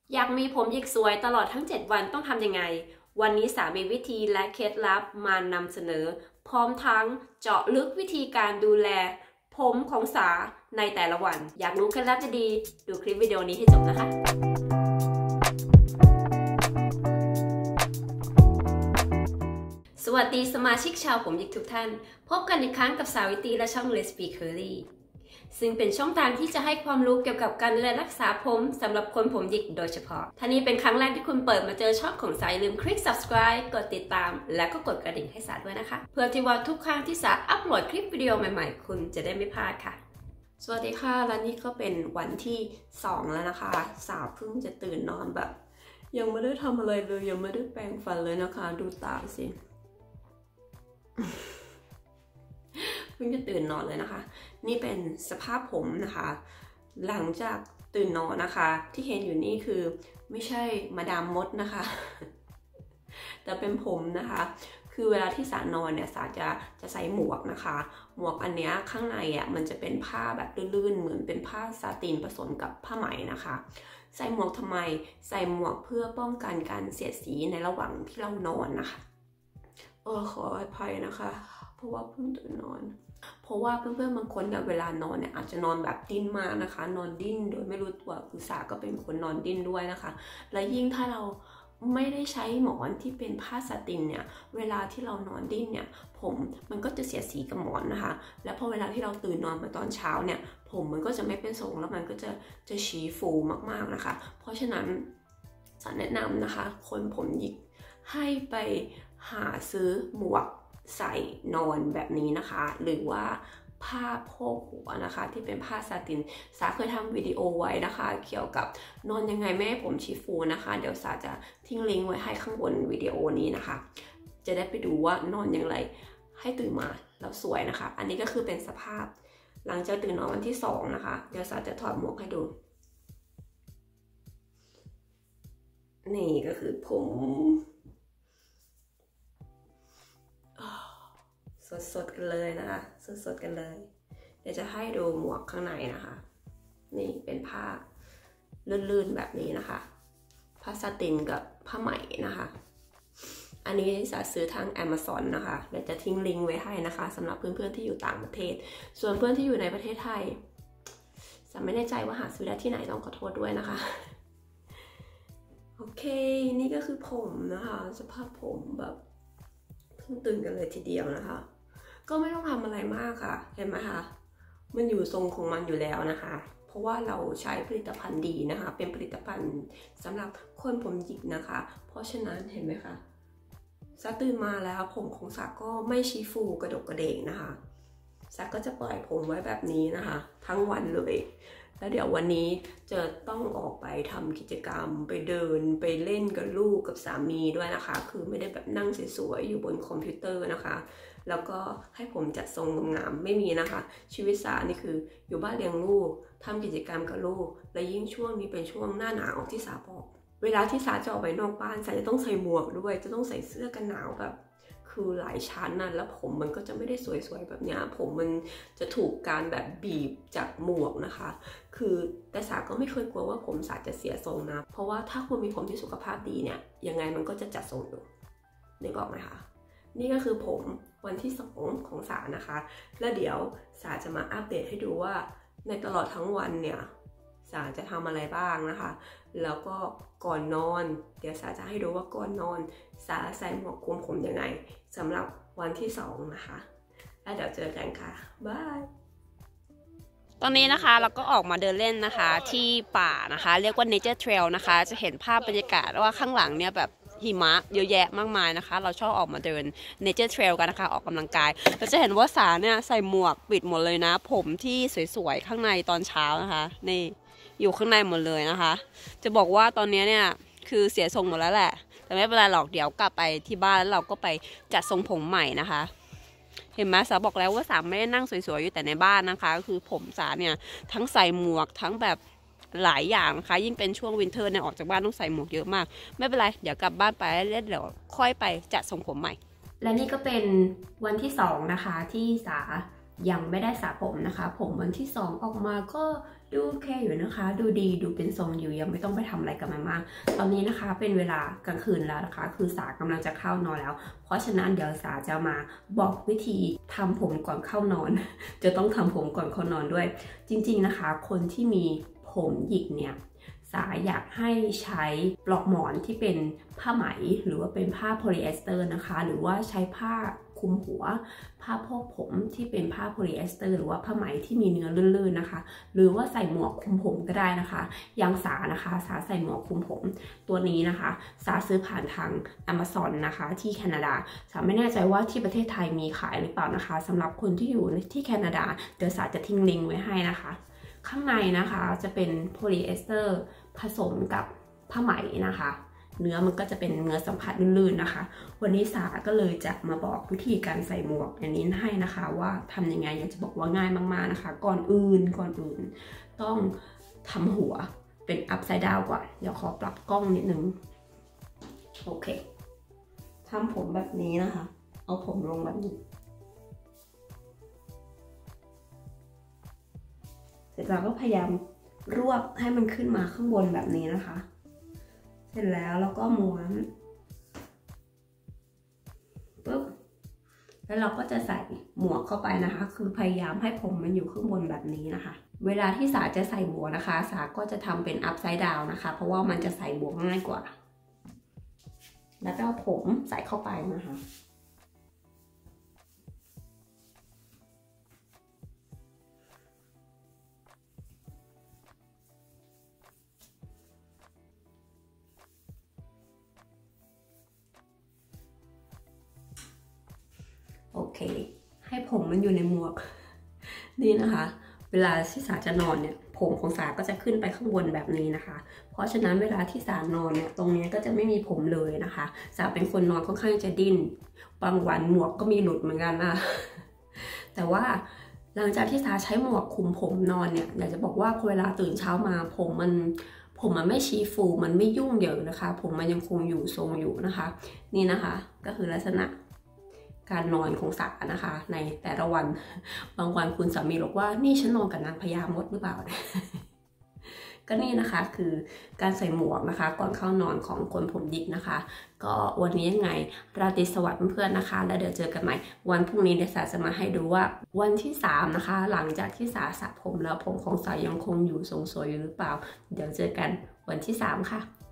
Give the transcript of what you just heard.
อยากมีผมหยิกสวยตลอดทั้ง7วันต้องทำยังไงวันนี้สามีวิธีและเคล็ดลับมานำเสนอพร้อมทั้งเจาะลึกวิธีการดูแลผมของสาในแต่ละวันอยากรู้เคล็ดลับดีๆดูคลิปวิดีโอนี้ให้จบนะคะสวัสดีสมาชิกชาวผมหยิกทุกท่านพบกันอีกครั้งกับสาวิตรีและช่อง Let's Be Curly ซึ่งเป็นช่องทางที่จะให้ความรู้เกี่ยวกับการดูแลรักษาผมสำหรับคนผมหยิกโดยเฉพาะถ้านี้เป็นครั้งแรกที่คุณเปิดมาเจอช่องของสาอย่าลืมคลิก subscribe กดติดตามและก็กดกระดิ่งให้สาด้วยนะคะเพื่อที่ว่าทุกครั้งที่สาอัปโหลดคลิปวิดีโอใหม่ๆคุณจะได้ไม่พลาดค่ะสวัสดีค่ะและนี่ก็เป็นวันที่2แล้วนะคะสาเพิ่งจะตื่นนอนแบบยังไม่ได้ทำอะไรเลยยังไม่ได้แปรงฟันเลยนะคะดูตาสิเพิ่งจะตื่นนอนเลยนะคะนี่เป็นสภาพผมนะคะหลังจากตื่นนอนนะคะที่เห็นอยู่นี่คือไม่ใช่มาดามมดนะคะแต่เป็นผมนะคะคือเวลาที่สานอนเนี่ยสาจะใส่หมวกนะคะหมวกอันเนี้ยข้างในอ่ะมันจะเป็นผ้าแบบลื่นๆเหมือนเป็นผ้าซาตินผสมกับผ้าไหมนะคะใส่หมวกทำไมใส่หมวกเพื่อป้องกันการเสียดสีในระหว่างที่เรานอนนะคะขออภัยนะคะเพราะว่าเพิ่งตื่นนอนเพราะว่าเพื่อนๆบางคนเนี่ยเวลานอนเนี่ยอาจจะนอนแบบดิ้นมากนะคะนอนดิ้นโดยไม่รู้ตัวคือสาก็เป็นคนนอนดิ้นด้วยนะคะและยิ่งถ้าเราไม่ได้ใช้หมอนที่เป็นผ้าสตินเนี่ยเวลาที่เรานอนดิ้นเนี่ยผมมันก็จะเสียสีกับหมอนนะคะแล้วพอเวลาที่เราตื่นนอนมาตอนเช้าเนี่ยผมมันก็จะไม่เป็นทรงแล้วมันก็จะชี้ฟูมากๆนะคะเพราะฉะนั้นสาแนะนำนะคะคนผมหยิกให้ไปหาซื้อหมวกใส่นอนแบบนี้นะคะหรือว่าผ้าโพกหัวนะคะที่เป็นผ้าซาตินสาเคยทำวิดีโอไว้นะคะเกี่ยวกับนอนยังไงไม่ให้ผมชี้ฟูนะคะเดี๋ยวสาจะทิ้งลิงก์ไว้ให้ข้างบนวิดีโอนี้นะคะจะได้ไปดูว่านอนอย่างไรให้ตื่นมาแล้วสวยนะคะอันนี้ก็คือเป็นสภาพหลังจากตื่นนอนวันที่2นะคะเดี๋ยวสาจะถอดหมวกให้ดูนี่ก็คือผมสดๆกันเลยนะคะสดๆกันเลยเดี๋ยวจะให้ดูหมวกข้างในนะคะนี่เป็นผ้าลื่นๆแบบนี้นะคะผ้าสตินกับผ้าไหมนะคะอันนี้สาซื้อทาง Amazon นะคะเดี๋ยวจะทิ้งลิงก์ไว้ให้นะคะสำหรับเพื่อนๆที่อยู่ต่างประเทศส่วนเพื่อนที่อยู่ในประเทศไทยสาไม่แน่ใจว่าหาซื้อได้ที่ไหนต้องขอโทษด้วยนะคะโอเคนี่ก็คือผมนะคะสภาพผมแบบเพิ่งตื่นกันเลยทีเดียวนะคะก็ไม่ต้องทำอะไรมากค่ะเห็นไหมคะมันอยู่ทรงของมันอยู่แล้วนะคะเพราะว่าเราใช้ผลิตภัณฑ์ดีนะคะเป็นผลิตภัณฑ์สำหรับคนผมหยิกนะคะเพราะฉะนั้นเห็นไหมคะสาตื่นมาแล้วผมของสาก็ไม่ชี้ฟูกระดกกระเดกนะคะสาก็จะปล่อยผมไว้แบบนี้นะคะทั้งวันเลยแล้วเดี๋ยววันนี้จะต้องออกไปทำกิจกรรมไปเดินไปเล่นกับลูกกับสามีด้วยนะคะคือไม่ได้แบบนั่งสวยๆอยู่บนคอมพิวเตอร์นะคะแล้วก็ให้ผมจัดทรงงามๆไม่มีนะคะชีวิตสานี่คืออยู่บ้านเลี้ยงลูกทำกิจกรรมกับลูกและยิ่งช่วงนี้เป็นช่วงหน้าหนาวที่สาบอกเวลาที่สาจะออกไปนอกบ้านสาจะต้องใส่หมวกด้วยจะต้องใส่เสื้อกันหนาวแบบคือหลายชั้นนะแล้วผมมันก็จะไม่ได้สวยๆแบบนี้ผมมันจะถูกการแบบบีบจากหมวกนะคะคือแต่สาก็ไม่เคยกลัวว่าผมสาจะเสียทรงนะเพราะว่าถ้าคุณมีผมที่สุขภาพดีเนี่ยยังไงมันก็จะจัดทรงอยู่นึกออกไหมคะนี่ก็คือผมวันที่2ของสานะคะแล้วเดี๋ยวสาจะมาอัปเดตให้ดูว่าในตลอดทั้งวันเนี่ยสาจะทำอะไรบ้างนะคะแล้วก็ก่อนนอนเดี๋ยวสาจะให้ดูว่าก่อนนอนสาใส่หมวกคลุมผมยังไงสำหรับวันที่2นะคะแล้วเดี๋ยวเจอกันค่ะบายตอนนี้นะคะเราก็ออกมาเดินเล่นนะคะที่ป่านะคะเรียกว่า Nature Trail นะคะจะเห็นภาพบรรยากาศว่าข้างหลังเนี่ยแบบหิมะเยอะแยะมากมายนะคะเราชอบออกมาเดิน Nature Trail กันนะคะออกกำลังกายเราจะเห็นว่าสาเนี่ยใส่หมวกปิดหมดเลยนะผมที่สวยๆข้างในตอนเช้านะคะนี่อยู่ข้างในหมดเลยนะคะจะบอกว่าตอนนี้เนี่ยคือเสียทรงหมดแล้วแหละแต่ไม่เป็นไรหรอกเดี๋ยวกลับไปที่บ้านแล้วเราก็ไปจัดทรงผมใหม่นะคะเห็นไหมสาบอกแล้วว่าสาไม่ได้นั่งสวยๆอยู่แต่ในบ้านนะคะคือผมสาเนี่ยทั้งใส่หมวกทั้งแบบหลายอย่างนะคะยิ่งเป็นช่วงวินเทอร์เนี่ยออกจากบ้านต้องใส่หมวกเยอะมากไม่เป็นไรเดี๋ยวกลับบ้านไปแล้วเดี๋ยวค่อยไปจัดทรงผมใหม่และนี่ก็เป็นวันที่2นะคะที่สายังไม่ได้สระผมนะคะผมวันที่2ออกมาก็ดูโอเคอยู่นะคะดูดีดูเป็นทรงอยู่ยังไม่ต้องไปทำอะไรกับมันมากตอนนี้นะคะเป็นเวลากลางคืนแล้วนะคะคือสากำลังจะเข้านอนแล้วเพราะฉะนั้นเดี๋ยวสาจะมาบอกวิธีทำผมก่อนเข้านอน จะต้องทำผมก่อนเข้านอนด้วยจริงๆนะคะคนที่มีผมหยิกเนี่ยสาอยากให้ใช้ปลอกหมอนที่เป็นผ้าไหมหรือว่าเป็นผ้าโพลีเอสเตอร์นะคะหรือว่าใช้ผ้าคลุมหัวผ้าพกผมที่เป็นผ้าโพลีเอสเตอร์หรือว่าผ้าไหมที่มีเนื้อลื่นๆนะคะหรือว่าใส่หมวกคลุมผมก็ได้นะคะอย่างสานะคะสาใส่หมวกคลุมผมตัวนี้นะคะสาซื้อผ่านทาง Amazon นะคะที่แคนาดาสาไม่แน่ใจว่าที่ประเทศไทยมีขายหรือเปล่านะคะสำหรับคนที่อยู่ที่แคนาดาเดี๋ยวสาจะทิ้งลิงก์ไว้ให้นะคะข้างในนะคะจะเป็นโพลีเอสเตอร์ผสมกับผ้าไหมนะคะเนื้อมันก็จะเป็นเนื้อสัมผัสลื่นๆนะคะวันนี้สาก็เลยจะมาบอกวิธีการใส่หมวกอันนี้ให้นะคะว่าทำยังไงอยากจะบอกว่าง่ายมากๆนะคะก่อนอื่นต้องทำหัวเป็น upside down ก่อนเดี๋ยวขอปรับกล้องนิดนึงโอเคทำผมแบบนี้นะคะเอาผมลงแบบนี้เสร็จแล้วก็พยายามรวบให้มันขึ้นมาข้างบนแบบนี้นะคะเสร็จแล้วก็ม้วนปุ๊บแล้วเราก็จะใส่หมวกเข้าไปนะคะคือพยายามให้ผมมันอยู่ข้างบนแบบนี้นะคะเวลาที่สาจะใส่หมวกนะคะสาก็จะทำเป็น upside down นะคะเพราะว่ามันจะใส่หมวกง่ายกว่าแล้วก็เอาผมใส่เข้าไปนะคะโอเคให้ผมมันอยู่ในหมวกนี่นะคะเวลาที่สาจะนอนเนี่ยผมของสาก็จะขึ้นไปข้างบนแบบนี้นะคะเพราะฉะนั้นเวลาที่สานอนเนี่ยตรงนี้ก็จะไม่มีผมเลยนะคะสาเป็นคนนอนค่อนข้างจะดิ้นบางวันหมวกก็มีหลุดเหมือนกันนะแต่ว่าหลังจากที่สาใช้หมวกคลุมผมนอนเนี่ยอยากจะบอกว่าพอเวลาตื่นเช้ามาผมมันไม่ชี้ฟูมันไม่ยุ่งเหยิงนะคะผมมันยังคงอยู่ทรงอยู่นะคะนี่นะคะก็คือลักษณะการนอนของสานะคะในแต่ละวันบางวันคุณสามีบอกว่านี่ฉันนอนกับนางพญามดหรือเปล่า ก็นี่นะคะคือการใส่หมวกนะคะก่อนเข้านอนของคนผมหยิกนะคะก็วันนี้ยังไงราตรีสวัสดิ์เพื่อนๆนะคะแล้วเดี๋ยวเจอกันใหม่วันพรุ่งนี้เดี๋ยวสาจะมาให้ดูว่าวันที่3นะคะหลังจากที่สาสระผมแล้วผมของสายังคงอยู่ทรงสวยอยู่หรือเปล่าเดี๋ยวเจอกันวันที่3ค่ะ